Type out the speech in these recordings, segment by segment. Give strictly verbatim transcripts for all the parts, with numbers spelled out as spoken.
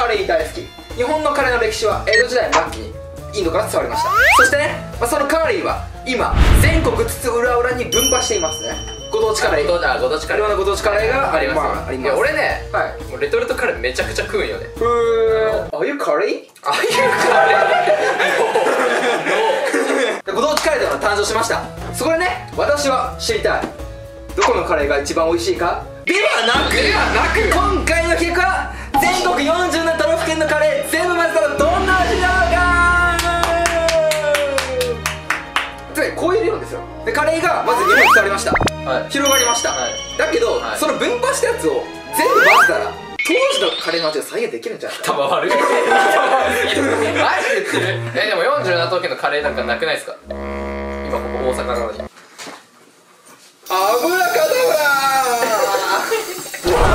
レー大好き。日本のカレーの歴史は江戸時代末期にインドから伝わりました。そしてね、まあ、そのカレーは今全国津々浦々に分布していますね。ご当地カレー、 ご当地カレー、 いろんなご当地カレーがありますよ。 あります。 いや俺ね、 はい、 もうレトルトカレーめちゃくちゃ食うんよね。 ふー、ああいうカレー、 ああいうカレーご当地カレーというのが誕生しました。そこでね、私は知りたい、どこのカレーが一番美味しいかではなく、 ではなく今回の企画は全国よんじゅうなな都道府県のカレー全部混ぜたらどんな味なのか。つまりこういう理論ですよ。でカレーがまず日本に伝わりました、はい、広がりました、はい、だけど、はい、その分派したやつを全部混ぜたら当時のカレーの味が再現できるんじゃないですか。 頭悪いマジで言ってる。えでもよんじゅうなな都道府県のカレーなんかなくないですか。今ここ大阪なのに。 アブラカダブラ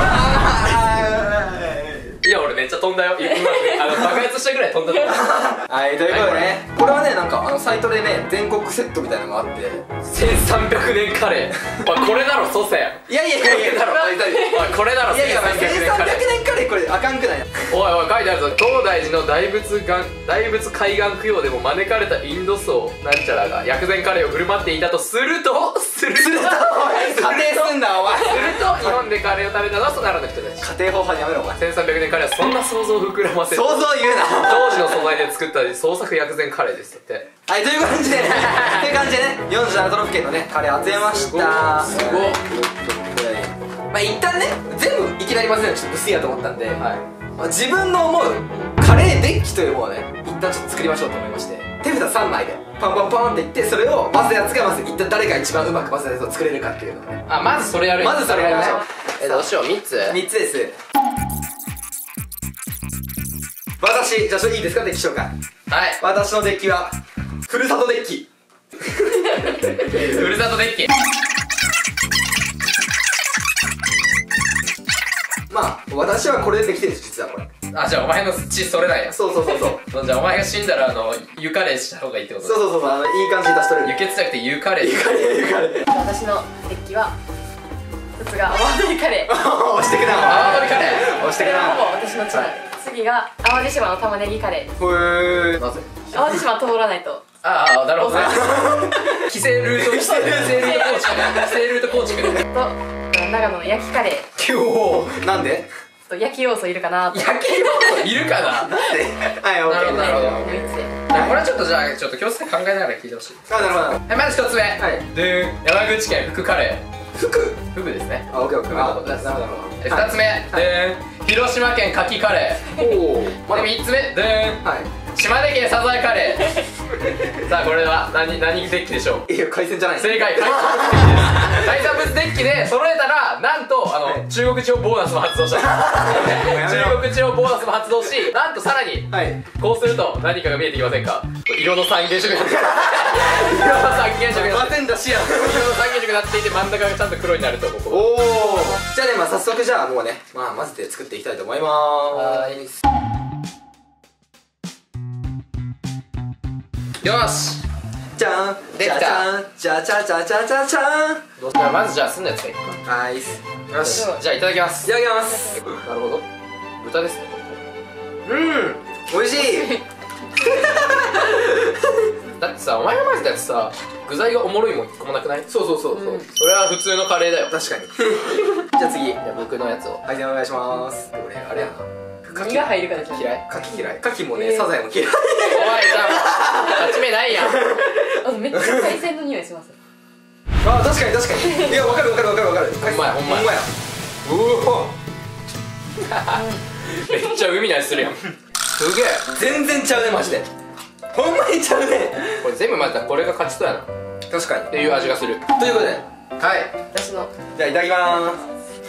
いや俺めっちゃ飛んだよ。あの爆発したぐらい飛んだと思う。 はい、ということでね、これはね、なんかあのサイトでね、全国セットみたいなのがあってせんさんびゃくねんカレー。おいこれだろ祖先。 いやいやいやいやだろ、 おいこれだろいやいやせんさんびゃくねんカレー、これあかんくない。 おいおい書いてあるぞ。東大寺の大仏が大仏海岸供養でも招かれたインド僧なんちゃらが薬膳カレーを振る舞っていたとするとすると仮定すんなお前。 すると日本でカレーを食べたのはその奈良の人たち。 家庭法犯やめろお前。 せんさんびゃくねんカレーはそんな想像を膨らませる想像言うな。 当時の素材で作った創作薬膳カレーですって。 はい、という感じでという感じでね、よんじゅうなな都道府県のねカレー集めました。 すごい。 まあ一旦ね、全部いきなり混ぜるのちょっと薄いやと思ったんで、はい、まあ、自分の思うカレーデッキというものをね、一旦ちょっと作りましょうと思いまして、手札さんまいでパンパンパンっていって、それを混ぜたやつがまず一旦誰が一番うまく混ぜたやつを作れるかっていうのをね。 あ、まずそれやる。 まずそれやりましょう。 え、どうしよう。みっつみっつです。私、じゃあそれいいですか、デッキ紹介。はい、私のデッキはふるさとデッキ。 ふるさとデッキ。 まあ私はこれでできてるんです、実はこれ。 あ、じゃあお前の血それなんや。 そうそうそうそうじゃあお前が死んだらあの湯カレーした方がいいってこと。 そうそうそうそう、あのいい感じに出しとれる。 湯血じゃなくて湯カレー。 湯カレー、湯カレー。 私のデッキは一つが泡盛カレー。 押してくな泡盛カレー。 押してくな。 ほぼ私の血。次が淡路島の玉ねぎカレー。 へえ。なぜ？ 淡路島通らないと。 ああ、なるほどね。規制ルート、規制ルート構築。規制ルート構築。 と長野の焼きカレー。 おお。なんで？ と焼き要素いるかなと。 焼き要素いるかな。 なんで？はい、オッケー。 なるほど。 みっつで。 これはちょっとじゃあちょっと気をつけて考えながら聞いてほしい。 あ、なるほど。 はい、まず一つ目。はい。で、山口県福カレー。福？福ですね。 あ、オッケーオッケー。 あ、なるほどなるほど。 二つ目。で、広島県牡蠣カレー。おお。で、三つ目。で、はい。島根県サザエカレー。さあこれは何何デッキでしょう。 いや、海鮮じゃない。 正解。海産物デッキで揃えたらなんとあの中国地方ボーナスも発動した。中国地方ボーナスも発動し、なんとさらにこうすると何かが見えてきませんか。色の三原色になって、色の三原色になって、色の三原色になっていて真ん中がちゃんと黒になると。ここ。おお。じゃあね、まあ早速じゃあもうね、まあ混ぜて作っていきたいと思いまーす。 よし、 じゃん、 できた。 じゃじゃじゃじゃじゃじゃん。 じゃあまずじゃあすんのやつがいいか。 はい、よし、 じゃあいただきます。 いただきます。 なるほど、豚ですね。 うん、美味しい。 だってさ、お前が混ぜたやつさ、具材がおもろいもん一個もなくない？ そうそうそうそう、 それは普通のカレーだよ。 確かに。じゃあ次、 じゃあ僕のやつを。 はい、お願いします。俺あれやな、 何が入るかです。 嫌い。 牡蠣嫌い。牡蠣もね、サザエも嫌い。 おい、じゃあ勝ち目ないやん。 あ、めっちゃ海鮮の匂いします。 あ、確かに確かに。いや、わかるわかるわかるわかる。 ほんまやほんまや。うお。めっちゃ海の味するやん。すげえ。 全然ちゃうね、マジで。ほんまにちゃうね。 これ全部混ぜたらこれが勝ちそうやな。 確かに。 っていう味がする。 ということで、はい。 私の。 じゃあいただきまー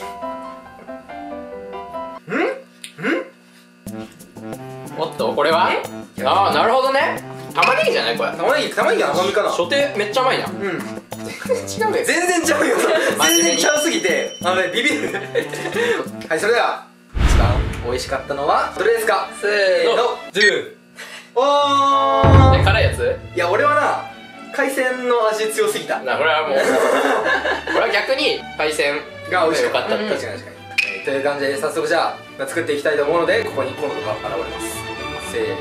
す。ん？ん？ おっと、これは？ああ、なるほどね。玉ねぎじゃないこれ。 玉ねぎ、玉ねぎの甘みかな。 初手めっちゃ甘いな。 うん。 全然違うね。 全然ちゃうよ。全然ちゃうすぎて、あのね、ビビる。はい、それでは一番美味しかったのはどれですか？せーの。 ドゥ。 おー。 え、辛いやつ？ いや、俺はな、海鮮の味強すぎた。 な、これはもうこれは逆に海鮮が美味しかった。 うん確かに確かに。という感じで早速じゃあまあ作っていきたいと思うので、ここにコノドが現れます。せー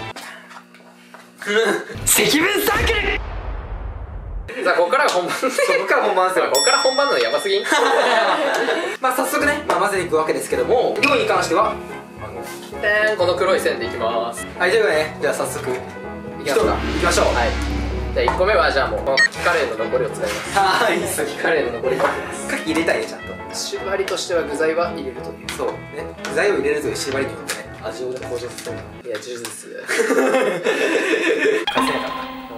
の積分サークル。 さあここからが本番。 ここから本番ですよ。 ここから本番なのやばすぎん。 まあ早速ね、まあ、混ぜていくわけですけども、量に関してはあのでーん、この黒い線でいきます。 はい、ということでね、じゃあ早速いきましょうか。いきましょう。 はい。じゃあいっこめはじゃあもうこのカキカレーの残りを使います。 はい、 カキカレーの残りを使います。 カキ入れたいね、ちゃんと。 縛りとしては具材は入れるという。 そうね、具材を入れるという縛りによってね、味を向上させる。 いや、呪術。 返せなかった。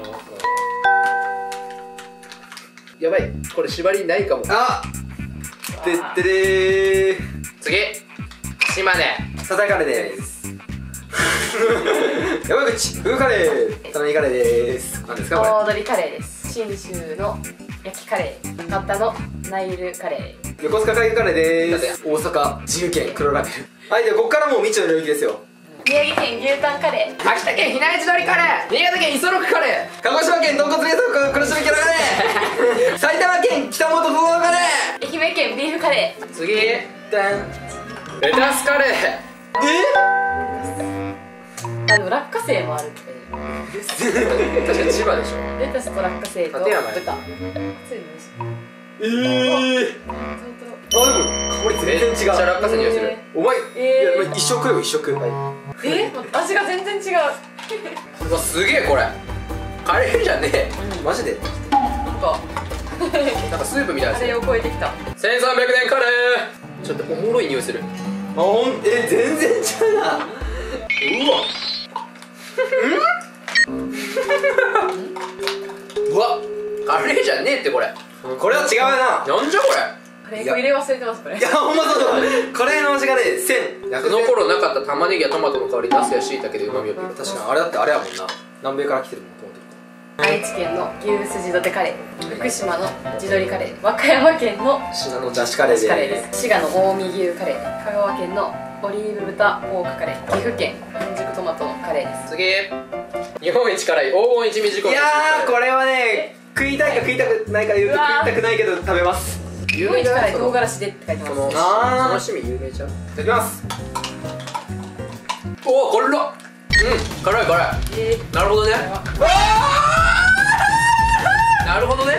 やばい、これ縛りないかも。 あっ、てってれー。 次、島根。 サザエカレーです。山口、フーカレー、タマネギカレーです。何ですかこれ。 大鶏カレーです。信州の焼きカレー、博多のナイルカレー。 横須賀海軍カレーです。大阪自由県黒ラベル。はい、ではここからもう未知の領域ですよ。 宮城県牛タンカレー。 秋田県比内地鶏カレー。新潟県磯六カレ鹿児島県豚骨冷蔵庫黒島キャラカレー。埼玉県北本不動カレー。愛媛県ビーフカレー。 ー。次、 ダン。 レタスカレー。 えあの落花生もあるって。 確かに千葉でしょ。 レタスと落花生と立山豚。 えー。あ、でも香り全然違う。 めっちゃ落花生にはする。 お前、 えー、 いや一食よ一食。 えー、味が全然違う。 うわ、すげえこれカレーじゃねえ。 マジでなんかなんかスープみたいな。 カレーを超えてきた。 せんさんびゃくねんカレー。ちょっとおもろい匂いする。 あ、ほん、え、全然違うな。うわうわ、カレーじゃねえってこれ。 これは違うな。 なんじゃこれ。 カレー粉入れ忘れてますこれ。 いや、ほんまそうそう。カレーの味がね、千。 その頃なかった玉ねぎやトマトの香り、ナスや椎茸で旨味を入れる。 確かにあれだってあれやもんな。南米から来てるもん、トマト。 愛知県の牛すじどてカレー、福島の地鶏カレー、和歌山県の信濃だしカレーでカレーです。滋賀の近江牛カレー、香川県のオリーブ豚ポークカレー、岐阜県半熟トマトのカレーです。 次、日本一辛い黄金一味仕込み。 いやー、これはね、食いたいか食いたくないかで言うと食いたくないけど食べます。 日本一辛い唐辛子でって書いてそのます。 あー、 その趣味有名じゃん。いいただきます。 おお、辛っ。うん、辛い辛い。 えなるほどね。なるほどね。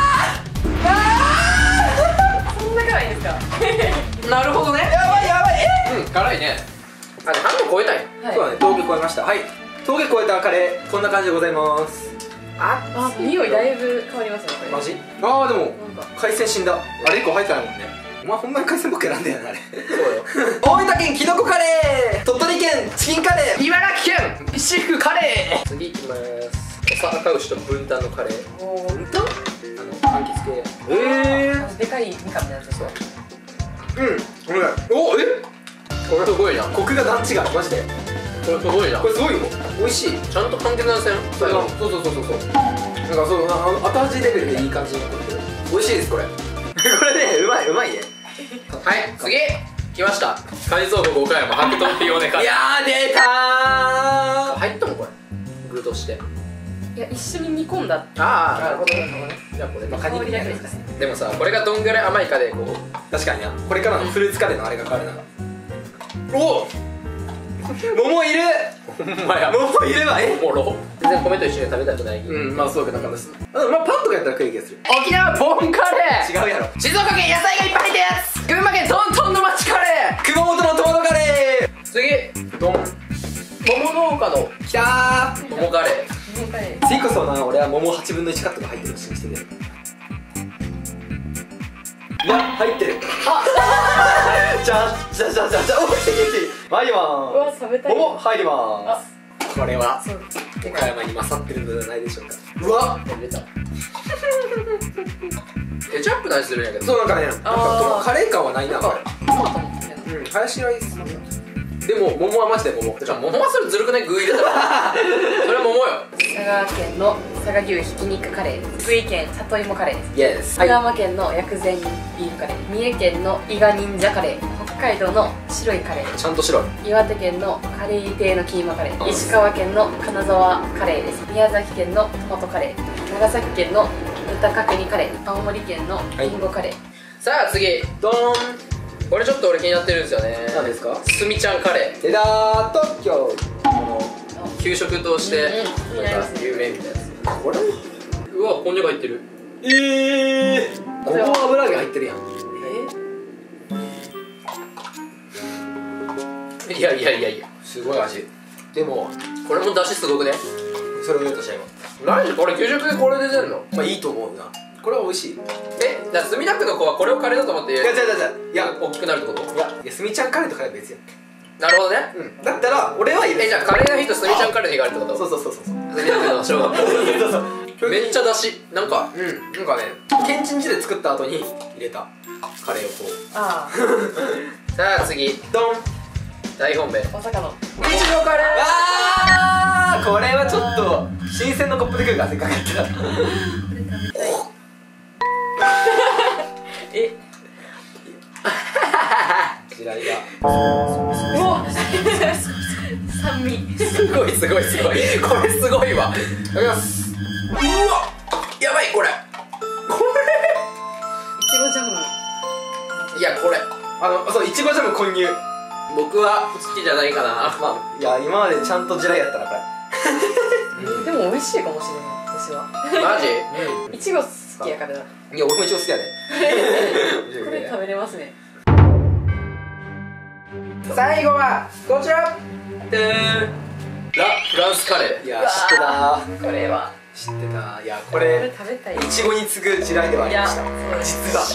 そんな辛いんですか。 なるほどね。 やばいやばい。 うん、辛いね。あ、で半分超えたい。 はい、 そうだね、峠越えました。はい、峠越えたカレー、こんな感じでございます。 あ、 あ、匂いだいぶ変わりますねこれ。 マジ？あー、でもなんか海鮮死んだ。あれいっこ入ってないもんね。お前ほんまに海鮮ばっか選んだよなあれ。 そうよ。 大分県きのこカレー、鳥取県チキンカレー、 茨城県石福カレー。次いきます。おさ赤牛と分担のカレー。 おー、 本当？ あの柑橘系。 えー、 でかいみかんみたいなやつ。 そう。 うん、ごめん。お、え、 これすごいじゃん。こコクが段違い、マジで。 れすごいじゃん。 これすごいよ。美味しい。 ちゃんと関係なせん。 そうそうそうそうそう。なんかそう、あの後味レベルでいい感じになってる。美味しいですこれ。これね、うまいうまいね。 はい、次来ました。海藻湖五回山白桃ピオネカレー。 いやー、出たー。 入ったもんこれ。具として。 いや、一緒に煮込んだ。 ああ、なるほどね。じゃあこれまあ香りだけですかね。 でもさ、これがどんぐらい甘いかでこう。 確かにな。これからのフルーツカレーのあれが変わるな。おお、桃いる。 ほんまや。 桃いるわ。え、 おもろ。全然米と一緒に食べたくない。 うん、まあそうかな感じです。あ、まあパンとかやったら食える気がする。 沖縄ボンカレー。 違うやろ。 静岡県野菜がいっぱい入ったやつ。群馬県トントンの町カレー。 熊本のトマトカレー。 次、ドン。桃農家のきたー。 桃カレー。 桃カレー。 次こそな、俺は桃はちぶんのいちカットが入ってるの信じてね。いや、入ってる。あじゃあじゃあじゃあじゃあじゃあ、おい、来て来て来て。参りまうわ、 ーす。 食べたい。 桃入りまーあ、 す。これはそう。 岡山に勝ってるのではないでしょうか。うわ、 入れた。ケチャップの味するんやけど。 そう、なんかね、なんかあーカレー感はないな、こトマトも好きなの。 れ。うん、ハヤシライス。でも桃はマジで桃。 じゃあ桃はそれずるくない？具入れたらそれは桃よ。 佐賀県の佐賀牛ひき肉カレーです。福井県里芋カレーです。 イエス。 富山県の薬膳ビーフカレー、三重県の伊賀忍者カレー、北海道の白いカレー、 ちゃんと白い。 岩手県のカレー亭のキーマカレー、石川県の金沢カレーです。宮崎県のトマトカレー、長崎県の豚角煮カレー、青森県のリンゴカレー。 さあ次、 ドーン。 これちょっと俺気になってるんですよね。 何ですか？ すみちゃんカレー。 出たーと今日この給食としてうんうんなんか有名みたいなやつ。 これうわ、こんにゃく入ってる。 ええー、ここ油揚げ入ってるやん。 えいやいやいやいや、 すごい味。でもこれも出汁すごくね。 それを言おうとした今。 何これ給食でこれで出るの？ まあいいと思うな。これは美味しい。いえ、だから墨田区の子はこれをカレーだと思ってや、じゃじゃじゃいや大きくなるってこと？ いやいや、すみちゃんカレーとカレー別やん。 なるほどね。 うん。だったら俺はいる。 え、じゃあカレーの日とすみちゃんカレーの日があるってこと？ そうそうそうそうそう。 墨田区の小学校。 そうそう。 めっちゃ出汁なんか。 うん。なんかね、けんちん汁作った後に入れたカレーをこう。 あさあ次、 ドン。 大本命。 あ、まさかの。 いちごカレー。 あー、これはちょっと新鮮のコップで食うからせっかくやったら。 え、 地雷が。 うわ酸味。 すごいすごいすごい。これすごいわ。いただきます。うわ、やばいこれ。こいちごジャム。 れ。いやこれ。 あの、そう、いちごジャム混入。 僕は好きじゃないかな。 まあ、いや、今までちゃんと地雷やったな、これ。 でも美味しいかもしれない、私は。 マジ？ ういちご好きやからな。 ん。いや、俺も一応好きやで。 これ食べれますね。 最後はこちら。でーん。ラ・フランスカレー。 いや、知ってた。 これは。 知ってた。いや、ここれれ、 食べたい。 いちごに次ぐ地雷ではありました。実は。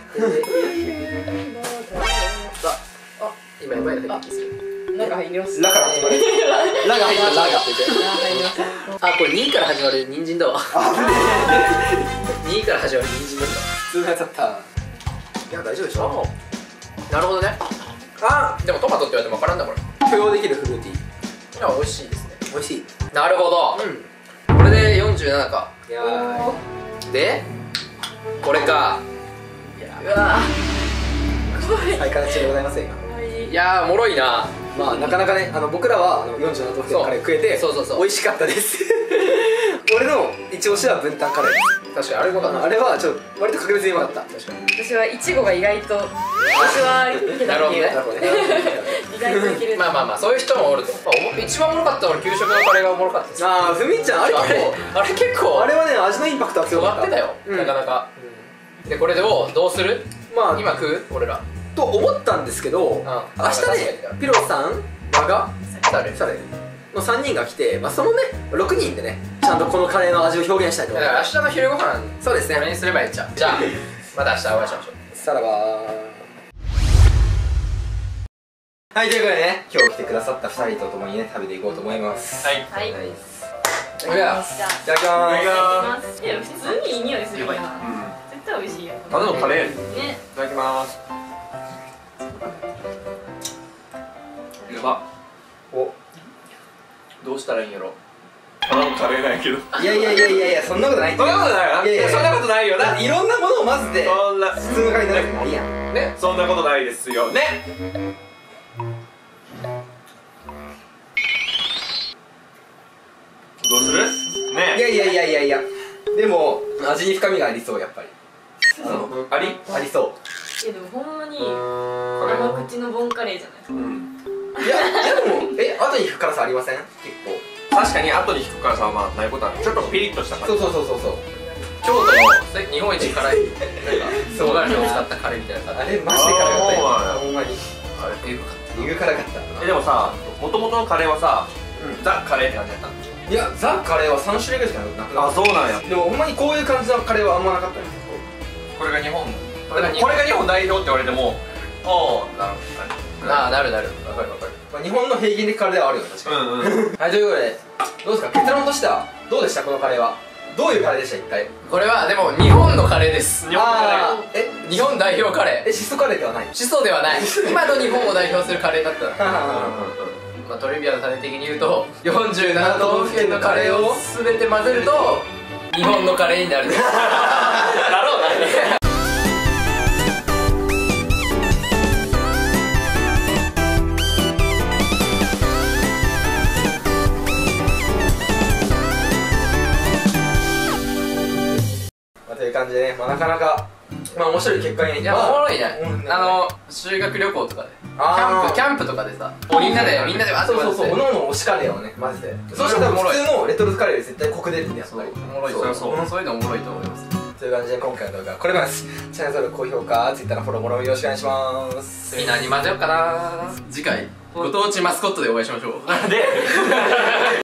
あ、今やばいの入ってますよ。 なんか入ります。 ラから始まる。ラが入った、ラが。 あ、入ります。 あ、これにから始まる人参だわ。にから始まる人参だっ普通のやつだった。いや、大丈夫でしょ。 た。なるほどね。 あ、 でもトマトって言われても分からんだこれ。 許容できるフルーティー。 いや、美味しいですね。 美味しい。 なるほど。 うん。 これでよんじゅうななか。 いやー。 でこれか。 うわ最下値でございますよ、今。 いやー、おもろいな。 まあ、なかなかね、あの、僕らは、あの、よんじゅうなな都府県のカレー食えて、 そうそうそう美味しかったです。俺の一押しは分担カレーです。 確かにあれもかな。 あれは、ちょっと、割と確実にうまかった。 確かに。 私はいちごが意外と、私はいけたっていう。 なるほどね。 意外といける。 まあまあまあ、そういう人もおると。まあおも一番おもろかったのは給食のカレーがおもろかったです。 あー、ふみちゃん、あれあれあれ結構あれはね、味のインパクトは強かった。 尖ってたよ、 うんなかなか。でこれでをどうする？ まあ、 今食う？俺ら。 と思ったんですけど、明日ね、ピロさん、我が、 誰？ サレのさんにんが来て、まあ、そのね、ろくにんでね、ちゃんとこのカレーの味を表現したいと思いまだから明日の昼ご飯す。そうですね。 これにすればいいんちゃう。じゃあまた明日お会いしましょう。 さらばー。はい、ということでね、今日来てくださったふたりと共にね、食べていこうと思います。 はいはい。 はい。いそれではじゃあ、 ただきまーす。 いただきます。いや、普通にいい匂いするよ。絶対美味しいよ。 ただのカレー。 ね。 いただきます。やば。 お、 どうしたらいいんやろ。 ただのカレーなんやけど。 いやいやいやいやいや、そんなことないって。 そんなことないよな。 いやいやそんなことないよな。 いろんなものを混ぜて、 そんな、 普通のカレーになるのもいいやん。 ね。 そんなことないですよね。どうする？ いね。 やいやいやいやいや、でも、味に深みがありそう、やっぱり。あの、 あり？ ありそいや、でもほんまにカレー。 甘口のボンカレーじゃない。 うん。 う。いや、いやでも、え、後に引く辛さありません？結構。 確かに後に引くからさ、まあないことはない。ちょっとピリッとした感じ。 そうそうそうそうそう。 京都の日本一辛いなんか唐辛子を使ったカレーみたいな感あれ、マジで辛かったよ。 あーほんまに。 じ。あれえぐかっえぐ辛かった。 えでもさ、元々のカレーはさ、 うんザ・カレーって感じだったの。 いや、ザ・カレーはさん種類ぐらいしかなくなあ、 った。 そうなんや。 でもほんまにこういう感じのカレーはあんまなかったんですよ。 これが日本。 これが日本これが日本代表って言われても、ああ、なるほど。 た。ああ、なるなる。 わかるわかる。 まあ、日本の平均的カレーではあるよね、確かに。 うんうん。 はい、ということで、どうですか、結論としては、どうでした、このカレーは。どういうカレーでした、一体。 これはでも日本のカレーです。 日本のカレー。 あーえ、 日本代表カレえ、シソカレーではないー。始祖ではない。今の日本を代表するカレーだったな。 はまあトリビアの種的に言うとよんじゅうなな都道府県のカレーを全て混ぜると日本のカレーになる。 だろうな。 まあ、という感じでね、まあ、なかなかまあ面白い結果に。 いやおもろいね、 うんあの修学旅行とかでキあーャンプキャンプとかでさみんなでみんなでわーってそうそうそう、おおのおの推しカレーをね混ぜて、そうしたら多分普通のレトルトカレーより絶対コク出るんで、やっぱりもろいそうそうそういうのおもろいと思います。 という感じで今回の動画はこれまでです。チャンネル登録、高評価、Twitter のフォローもよろしくお願いします。 みんなに混ぜようかな。次回ご当地マスコットでお会いしましょう。 で